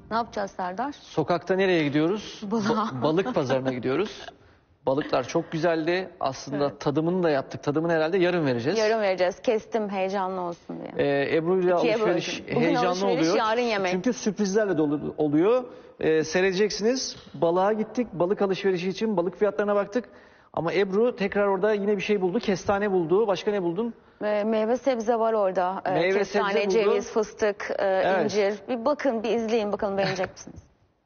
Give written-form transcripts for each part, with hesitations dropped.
Ne yapacağız Serdar? Sokakta nereye gidiyoruz? Balığa. Balık pazarına gidiyoruz. Balıklar çok güzeldi. Aslında Evet. tadımını da yaptık. Tadımını herhalde yarın vereceğiz. Yarın vereceğiz. Kestim heyecanlı olsun diye. Ebru ile İkiye alışveriş böldüm. Bugün heyecanlı alışveriş, oluyor. yarın yemek. Çünkü sürprizlerle dolu oluyor. Seyredeceksiniz. Balığa gittik. Balık alışverişi için balık fiyatlarına baktık. Ama Ebru tekrar orada yine bir şey buldu. Kestane buldu. Başka ne buldun? Meyve sebze var orada. Meyve Kestane, sebze buldu. ceviz, fıstık, Evet. incir. Bir bakın, bir izleyin bakalım beğenecek misiniz?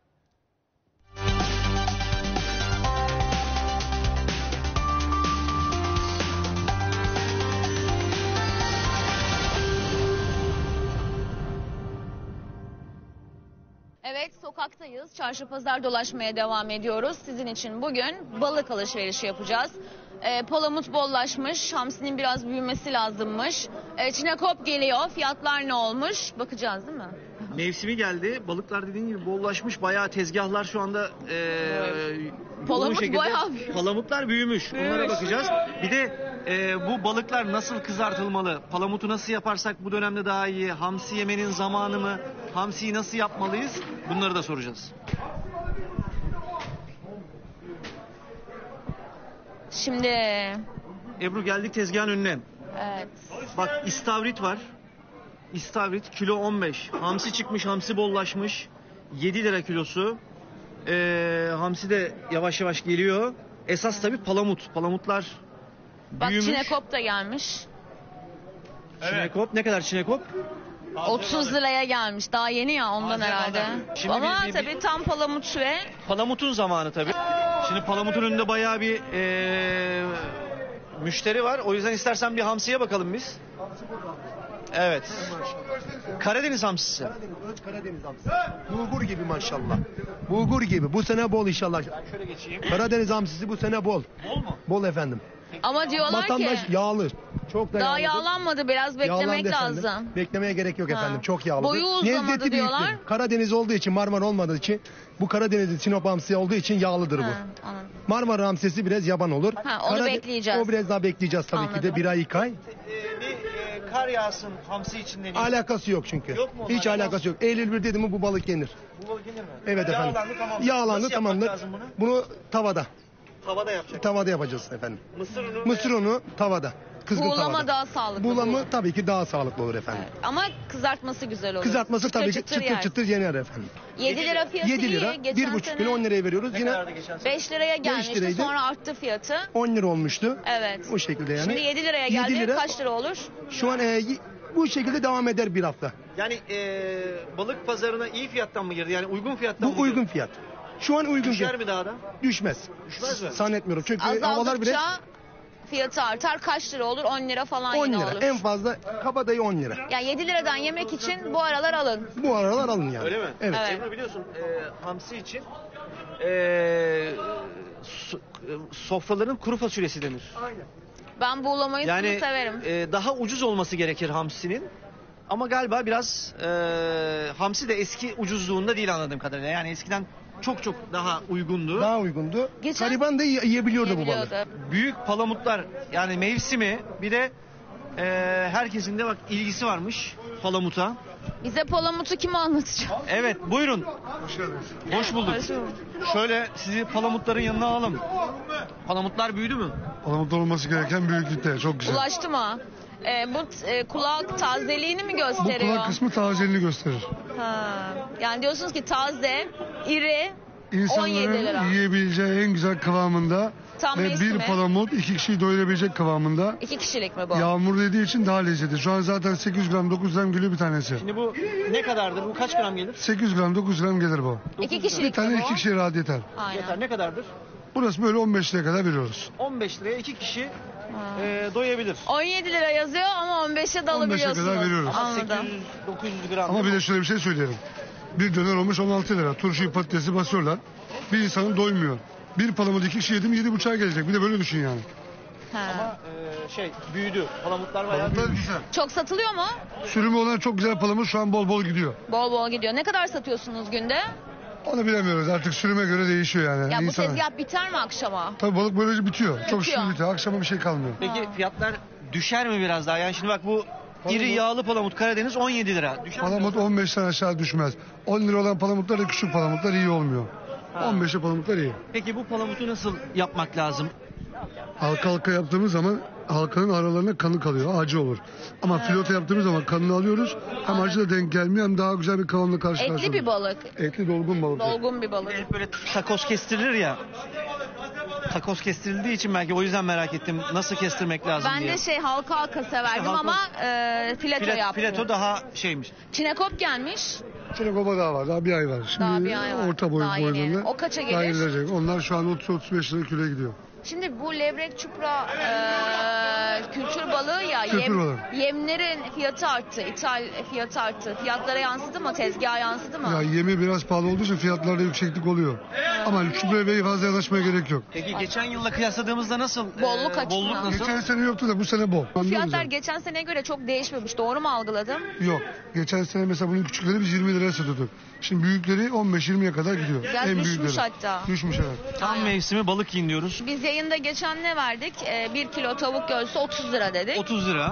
Evet, sokaktayız. Çarşı pazar dolaşmaya devam ediyoruz. Sizin için bugün balık alışverişi yapacağız. Palamut bollaşmış, hamsinin biraz büyümesi lazımmış. Çinekop geliyor, fiyatlar ne olmuş? Bakacağız değil mi? Mevsimi geldi. Balıklar dediğin gibi bollaşmış. Bayağı tezgahlar şu anda Palamut yoğun bayağı büyümüş. Palamutlar büyümüş. Onlara bakacağız. Bir de bu balıklar nasıl kızartılmalı? Palamutu nasıl yaparsak bu dönemde daha iyi? Hamsi yemenin zamanı mı? Hamsiyi nasıl yapmalıyız? Bunları da soracağız. Şimdi, Ebru geldik tezgahın önüne. evet. Bak istavrit var. İstavrit kilo 15. Hamsi çıkmış, hamsi bollaşmış. 7 lira kilosu. Hamsi de yavaş yavaş geliyor. Esas tabii palamut. Palamutlar Bak büyümüş. çinekop da gelmiş. Çinekop. Ne kadar çinekop? 30 liraya gelmiş. Daha yeni ya ondan herhalde. Şimdi Ama bir- tabii tam palamut ve Palamutun zamanı tabii. Şimdi palamutun önünde bayağı bir müşteri var. O yüzden istersen bir hamsiye bakalım biz. Evet. Karadeniz hamsisi. Karadeniz hamsisi. Bulgur gibi maşallah. Bulgur gibi. Bu sene bol inşallah. Şöyle geçeyim. Karadeniz hamsisi bu sene bol. Bol mu? Bol efendim. ama diyorlar Vatandaş ki yağlı. Çok da daha yağlıdır. yağlanmadı, biraz beklemek Yağlandı efendim. lazım. Beklemeye gerek yok Ha. efendim. Çok yağlı. Boyu uzamadı diyorlar. Karadeniz olduğu için, Marmara olmadığı için, bu Karadeniz'in Sinop hamsi olduğu için yağlıdır bu. Ha, anladım. Marmara hamsisi biraz yaban olur. Ha, onu bekleyeceğiz. O biraz daha bekleyeceğiz tabii ki Anladım. de. Bir ay, iki ay. Bir kar yağsın hamsi için deniyor. Alakası yok çünkü. Yok mu? Hiç alakası yok. Eylül 1 dedi mi bu balık yenir. Bu balık yenir mi? Evet efendim. Yağlandı tamam. Yağlandı Nasıl yapmak tamamdır. lazım bunu? Bunu tavada. Tavada yapacak. Tavada yapacağız efendim. Mısır unu. Mısır unu tavada. Kızgın Buğulama tavada. daha sağlıklı. Buğulama tabii ki daha sağlıklı olur efendim. Ama kızartması güzel olur. Kızartması Çıtır tabii ki çıtır çıtır yer. çıtır yenir efendim. 7 lira fiyatı 7 lira, iyi. Geçen 1,5 sene kilo 10 liraya veriyoruz. Ne Yine kadardı geçen sene? 5 liraya gelmişti, liraydı. sonra arttı fiyatı. 10 lira olmuştu. Evet. Bu şekilde yani. Şimdi 7 liraya geldi. 7 lira. Kaç lira olur? Şu an bu şekilde devam eder bir hafta. Yani balık pazarına iyi fiyattan mı girdi? Yani uygun fiyattan mı Bu girdi? uygun fiyat. Şu an uygun Düşer fiyat. mi daha da? Düşmez. Düşmez mi? Zannetmiyorum. Çünkü havalar bile Azaldıkça fiyatı artar. Kaç lira olur? 10 lira falan 10 yine lira. olur. En fazla kabadayı 10 lira. Yani 7 liradan yemek için bu aralar alın. Bu aralar alın yani. Öyle mi? Evet. Evet. Ebru biliyorsun hamsi için sofraların kuru fasulyesi denir. Aynen. Ben buğulamayı Yani severim. daha ucuz olması gerekir hamsinin. Ama galiba biraz hamsi de eski ucuzluğunda değil anladığım kadarıyla. Yani eskiden çok çok daha uygundu. Daha uygundu. Geçen- Gariban da yiyebiliyordu bu Yiyebiliyordu. balığı. Büyük palamutlar yani mevsimi bir de herkesin de bak ilgisi varmış palamuta. Bize palamutu kim anlatacak? Evet buyurun. Hoş bulduk. Şöyle sizi palamutların yanına alalım. Palamutlar büyüdü mü? Palamut olması gereken büyüklükte. Çok güzel. Ulaştı mı? Bu kulak tazeliğini mi Bu gösteriyor? kulak kısmı tazeliğini gösterir. Ha. Yani diyorsunuz ki taze, iri, 17 lira. İnsanların yiyebileceği en güzel kıvamında Tam ve mevsimi. bir palamut 2 kişiyi doyurabilecek kıvamında. 2 kişilik mi bu? Yağmur dediği için daha lezzetli. Şu an zaten 800 gram 900 gram geliyor bir tanesi. Şimdi bu ne kadardır? Bu kaç gram gelir? 800 gram 900 gram gelir bu. 2 Bir kişilik mi tane bu? 2 kişiye rahat yeter. Aynen. Yeter. Ne kadardır? Burası böyle 15 liraya kadar veriyoruz. 15 liraya 2 kişi doyabilir. 17 lira yazıyor ama 15'e de 15'e alabiliyorsunuz. kadar veriyoruz. Anladım. 800-900 gram. Ama bir de şöyle bir şey söyleyelim. Bir döner olmuş 16 lira. Turşuyu patatesi basıyorlar. Bir insanın doymuyor. Bir palamut 2 kişi yedim 7,5'a gelecek. Bir de böyle düşün yani. Ha. Büyüdü. Palamutlar bayağı Palamutlar güzel. Çok satılıyor mu? Sürümü olan çok güzel palamut şu an bol bol gidiyor. Bol bol gidiyor. Ne kadar satıyorsunuz günde? Onu bilemiyoruz artık sürüme göre değişiyor yani. Ya bu İnsana. tezgah biter mi akşama? Tabii balık böylece bitiyor. Çok Bitiyor. şükür bitiyor. Akşama bir şey kalmıyor. Peki fiyatlar düşer mi biraz daha? Yani şimdi bak bu İri yağlı palamut Karadeniz 17 lira. Düşen Palamut 15'ten aşağı düşmez. 10 lira olan palamutlar da küçük palamutlar iyi olmuyor. 15'e palamutlar iyi. Peki bu palamutu nasıl yapmak lazım? Halka halka yaptığımız zaman halkanın aralarına kanı kalıyor. Acı olur. Ama filoto yaptığımız zaman kanını alıyoruz. Hem acı da denk gelmiyor hem daha güzel bir kıvamla karşılaşıyoruz. Etli bir balık. Etli dolgun balık. Dolgun bir balık. Hep böyle takoz kestirilir ya. Takoz kestirildiği için belki o yüzden merak ettim. Nasıl kestirmek lazım Ben diye. de halka halka severdim halka- ama fileto yaptım. Fileto daha şeymiş. Çinekop gelmiş. Çinekop'a daha var. Daha bir ay var. Şimdi Daha bir ay var. orta boy Daha yeni. boylarında. O kaça daha gelir? gelecek. Onlar şu an 30-35 lira kiloya gidiyor. Şimdi bu levrek çupra kültür balığı ya Kültür balığı. yemlerin fiyatı arttı. İthal fiyatı arttı. Fiyatlara yansıdı mı? Tezgaha yansıdı mı? Ya yemi biraz pahalı olduğu için fiyatlarda yükseklik oluyor. Ama Kübra Bey'e fazla yanaşmaya gerek yok. Peki geçen yılla kıyasladığımızda nasıl? Bolluk açık bolluk mı? nasıl? Geçen sene yoktu da bu sene bol. Bu Anlıyor fiyatlar musun? geçen seneye göre çok değişmemiş. Doğru mu algıladım? Yok. Geçen sene mesela bunun küçükleri biz 20 liraya satıyorduk. Şimdi büyükleri 15-20'ye kadar gidiyor. Biraz düşmüş hatta. Düşmüş evet. Tam mevsimi balık yiyin diyoruz. Biz yayında geçen ne verdik? 1 kilo tavuk göğsü 30 lira dedik. 30 lira.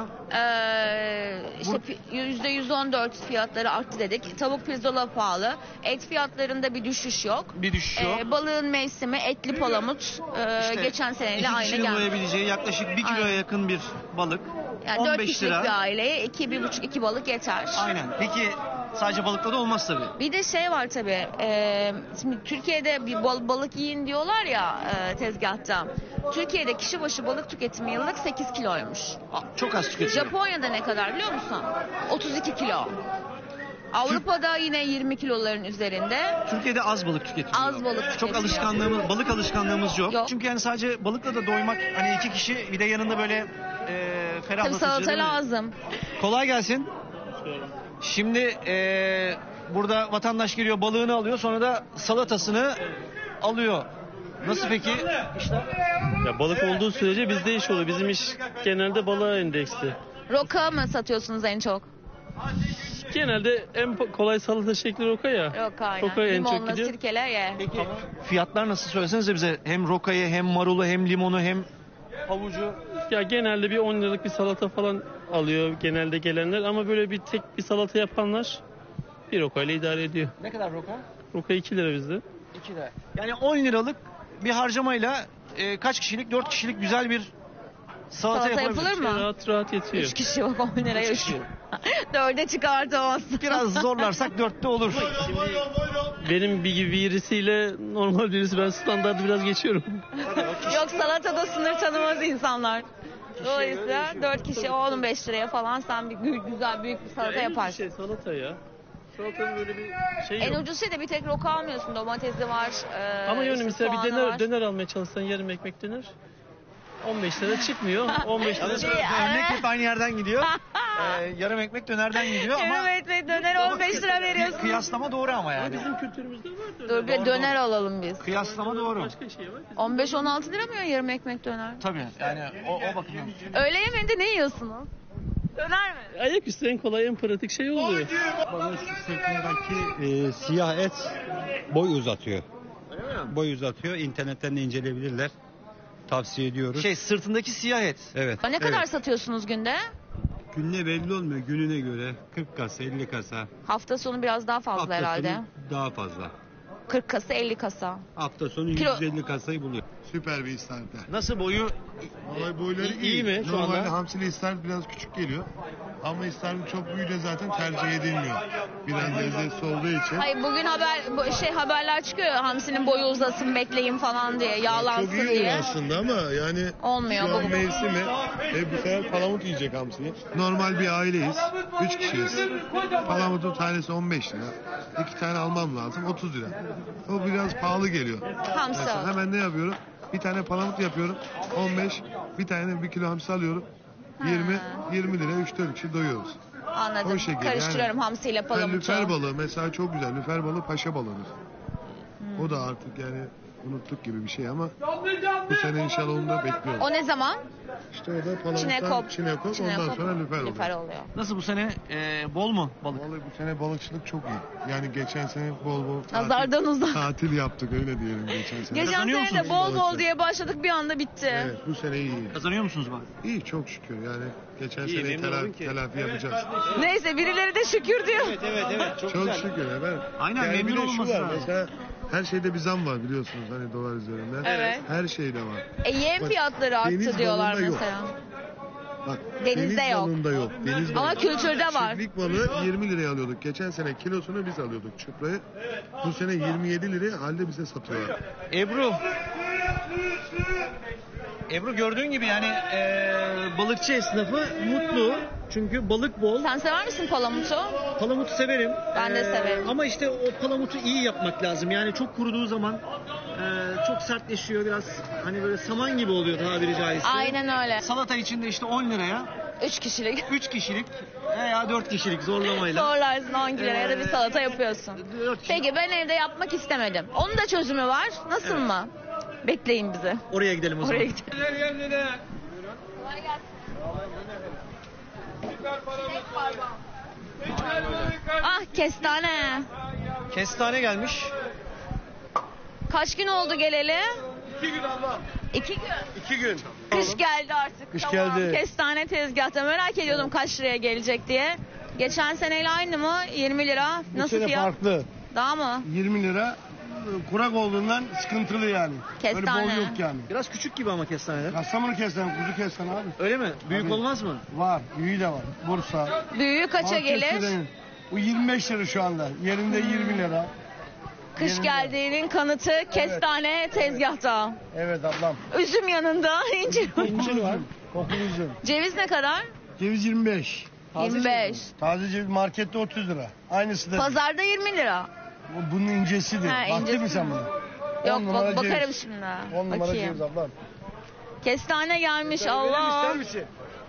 İşte %114 fiyatları arttı dedik. Tavuk pirzola pahalı. Et fiyatlarında bir düşüş yok. Bir düşüş yok. Balığın mevsimi etli palamut İşte geçen seneyle iki aynı kişinin geldi. doyabileceği yaklaşık 1 kiloya Aynen. yakın bir balık. Yani 4 15 kişilik lira. bir aileye 2,5-2 balık yeter. Aynen. Peki sadece balıkla da olmaz tabii. Bir de şey var tabii. Şimdi Türkiye'de bir balık yiyin diyorlar ya tezgahta. Türkiye'de kişi başı balık tüketimi yıllık 8 kiloymuş. Çok az tüketiyor. Japonya'da ne kadar biliyor musun? 32 kilo. Avrupa'da yine 20 kiloların üzerinde. Türkiye'de az balık tüketiliyor. Az balık Çok tüketiliyor. balık alışkanlığımız yok. Yok. Çünkü yani sadece balıkla da doymak hani iki kişi bir de yanında böyle Tabii ferahlatıcı. salata değil mi? lazım. Kolay gelsin. Şimdi burada vatandaş geliyor balığını alıyor sonra da salatasını alıyor. Nasıl peki? Ya balık olduğu sürece bizde iş oluyor. Bizim iş genelde balığa endeksli. Roka mı satıyorsunuz en çok? Genelde en kolay salata şekli roka ya. Roka aynen. Roka en çok Limonla gidiyor. sirkele ye. Peki fiyatlar nasıl söylesenize bize. Hem rokayı hem marulu hem limonu hem havucu. Ya genelde bir 10 liralık bir salata falan alıyor genelde gelenler ama böyle bir tek bir salata yapanlar bir roka ile idare ediyor. Ne kadar roka? Roka 2 lira bizde. 2 lira. Yani 10 liralık bir harcamayla kaç kişilik? 4 kişilik güzel bir salata Salata yapılır. yapılır mı? Rahat yetiyor. 3 kişi bak 10 liraya 3. kişi. 4'e çıkartamazsın. Biraz zorlarsak 4'te olur. Benim gibi birisiyle normal birisi ben standartı biraz geçiyorum. Yok salatada sınır tanımaz insanlar. Dolayısıyla 4 kişi 15 liraya falan sen bir güzel büyük bir salata En ucuz yaparsın. şey salata ya. Salatanın böyle bir şey En yok. ucuz şey de bir tek roka almıyorsun. Domatesi var. Ama yani işte mesela bir soğanı var. döner almaya çalışsan yarım ekmek döner. 15 lira çıkmıyor. 15 lira. Yalnız örnek hep aynı yerden gidiyor. Yarım ekmek dönerden gidiyor ama Evet evet döner 15 lira veriyorsun. kıyaslama doğru ama yani. Bizim kültürümüzde var Dur bir döner alalım biz. Kıyaslama doğru. Başka şey var. 15-16 lira mı ya yarım ekmek döner? Tabii yani o bakımdan. Öğle yemeğinde ne yiyorsunuz? Döner mi? Ayaküstü en kolay en pratik şey oluyor. Balığın sırtındaki siyah et boy uzatıyor. Boy uzatıyor. İnternetten de inceleyebilirler. Tavsiye ediyoruz. Sırtındaki siyah et. Evet. Ne kadar evet. satıyorsunuz günde? Gününe belli olmuyor. Gününe göre 40 kasa, 50 kasa. Hafta sonu biraz daha fazla Hafta herhalde. sonu daha fazla. 40 kasa 50 kasa. Hafta sonu Kilo- 150 kasayı buluyor. Süper bir istavritler. Nasıl boyu? Vallahi boyları İyi mi şu Normalde anda? hamsili istavrit biraz küçük geliyor. Ama istavrit çok büyüyünce zaten tercih edilmiyor. Biraz lezzetli olduğu için. Hayır bugün haberler çıkıyor ya, hamsinin boyu uzasın bekleyin falan diye yağlansın Çok iyi diye. olur aslında ama yani Olmuyor şu an bu. mevsimi bu sefer palamut yiyecek hamsili. Normal bir aileyiz. 3 kişiyiz. Palamutun tanesi 15 lira. 2 tane almam lazım 30 lira. O biraz pahalı geliyor. Hamsi Mesela al. hemen ne yapıyorum? Bir tane palamut yapıyorum. 15. Bir tane 1 kilo hamsi alıyorum. 20 lira 3-4 kişi doyuyoruz. Anladım. O şekilde Karıştırıyorum yani. hamsiyle Ben palamutu. lüfer balığı mesela çok güzel. Lüfer balığı paşa balığıdır. O da artık yani unuttuk gibi bir şey ama bu sene inşallah onu da bekliyoruz. O ne zaman? İşte o da palamuttan Çinekop. çinekop, ondan sonra lüfer oluyor. Lüfer oluyor. Nasıl bu sene bol mu balık? Vallahi bu sene balıkçılık çok iyi. Yani geçen sene bol bol Nazardan uzak. tatil yaptık öyle diyelim geçen sene. Geçen Kazanıyor sene de musunuz bol bol balıkçı? diye başladık bir anda bitti. Evet, bu sene iyi. Kazanıyor musunuz bak? İyi çok şükür yani geçen İyi, sene memnun olun ki. telafi yapacağız. Neyse birileri de şükür diyor. Evet çok Çok şükür evet. Aynen, Yani memnun bir de şu olması var lazım. mesela her şeyde bir zam var biliyorsunuz hani dolar üzerinden. Evet. Her şeyde var. Yem Bak, fiyatları arttı deniz diyorlar balığında yok. mesela. Bak Denizde deniz yok. balığında yok. Deniz Ama balığı. kültürde var. Çiftlik balığı 20 liraya alıyorduk. Geçen sene kilosunu biz alıyorduk çuprayı. Bu sene 27 liraya halde bize satıyorlar. Ebru gördüğün gibi yani balıkçı esnafı mutlu. Çünkü balık bol. Sen sever misin palamutu? Palamutu severim. Ben de severim. Ama işte o palamutu iyi yapmak lazım. Yani çok kuruduğu zaman çok sertleşiyor. Biraz hani böyle saman gibi oluyor tabiri caizse. Aynen öyle. Salata için de işte 10 liraya 3 kişilik. 3 kişilik veya 4 kişilik zorlamayla. Zorlarsın 10 kilo ya da bir salata yapıyorsun. 4 kişilik. Peki ben evde yapmak istemedim. Onun da çözümü var. Nasıl mı? Bekleyin bizi. Oraya gidelim o zaman. Oraya gidelim. Ah kestane. Kestane gelmiş. Kaç gün oldu geleli? 2 gün abla. 2 gün. 2 gün. Kış geldi artık. Kış Tamam, geldi. Kestane tezgahta merak ediyordum kaç liraya gelecek diye. Geçen seneyle aynı mı? 20 lira. Nasıl fiyat? farklı. Daha mı? 20 lira. Kurak olduğundan sıkıntılı yani. Kestane. Böyle bol yok yani. Biraz küçük gibi ama kestaneler. Kastamonu kestane, kuzu kestane abi. Öyle mi? Büyük Tabii. olmaz mı? Var, büyüğü de var. Bursa. Büyüğü kaça Halk gelir? kestirenin. Bu 25 lira şu anda. Yerinde 20 lira. Kış yerinde. geldiğinin kanıtı kestane tezgahta. Evet ablam. Üzüm yanında, incir. İncir var. Kokulu üzüm. Ceviz ne kadar? Ceviz 25. 25. Taze ceviz markette 30 lira. Aynısı da. Pazarda 20 lira. Bunun incesidir. Ha, Baktın incesi. mı sen buna? Yok On numara bakarım ceviz. şimdi. 10 numara Bakayım. ceviz ablam. Kestane gelmiş Allah. misin?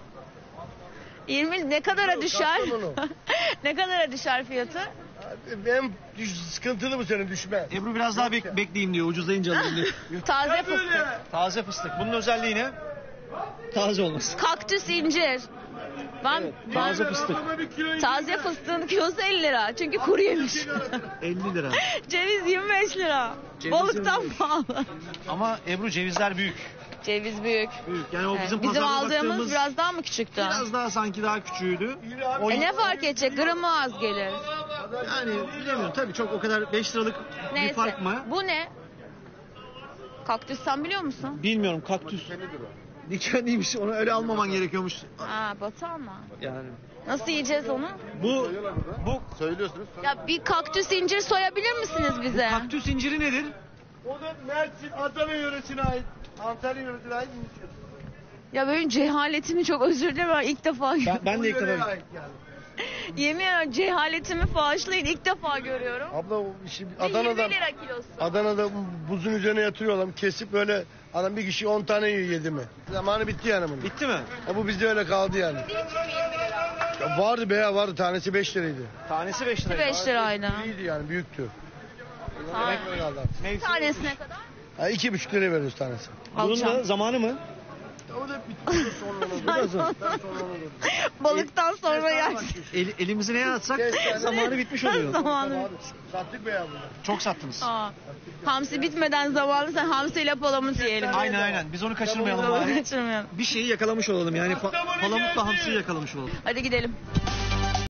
20 ne kadara düşer? Kastamonu. Ne kadara düşer fiyatı? Benim sıkıntılı bu sene düşme. Ebru biraz daha bekleyeyim diyor. Ucuzlayınca alayım diyor. Taze fıstık. Taze fıstık. Bunun özelliği ne? Taze olması. Kaktüs incir. Ben Taze fıstık. taze fıstığın kilosu 50 lira. Çünkü kuru yemiş. 50 lira. Ceviz 25 lira. Ceviz Balıktan 25. pahalı. Ama Ebru cevizler büyük. Ceviz büyük. Büyük. Yani o Evet, bizim, bizim pazarda aldığımız baktığımız biraz daha mı küçüktü? biraz daha sanki daha küçüğüydü. O Ne fark edecek? Gramı az gelir. yani bilemiyorum. Tabii çok o kadar 5 liralık bir Neyse. fark mı? Bu ne? Kaktüs sen biliyor musun? Bilmiyorum. Kaktüs. Dikenliymiş. Onu öyle almaman gerekiyormuş. Aa batar mı? Yani Nasıl yiyeceğiz onu? bu Söylüyorsunuz. Ya bir kaktüs incir soyabilir misiniz bize? kaktüs inciri nedir? O da Mersin, Adana yöresine ait. Antalya yöresine ait mi? Ya benim cehaletimi çok özür dilerim ben ilk defa Ben de ilk defa. ait yani. yemin ediyorum cehaletimi bağışlayın ilk defa görüyorum. Abla o işi Ve Adana'da 20 lira kilosu. Adana'da buzun üzerine yatırıyorlar. Kesip böyle adam bir kişi 10 tane yiyor yedi mi? Zamanı bitti yani bunun. Bitti mi? Ya bu bizde öyle kaldı yani. Ya vardı be vardı tanesi 5 liraydı. Tanesi 5 lira. 5 liraydı. İyiydi yani büyüktü. Ha. Demek öyle kaldı. Tanesi ne kadar? Ha, 2,5 liraya veriyoruz tanesi. Bunun Alacağım. da zamanı mı? O da bitti sonra. Balıktan sonra yersin. Elimizi neye atsak Kestane. zamanı bitmiş oluyor. Zamanı. Sattık be ya bunu. Çok sattınız. Aa, hamsi bitmeden zamanı sen hamsiyle palamut yiyelim. Aynen aynen. Biz onu kaçırmayalım bari. Kaçırmayalım. Bir şeyi yakalamış olalım yani palamutla hamsiyi yakalamış olalım. Hadi gidelim.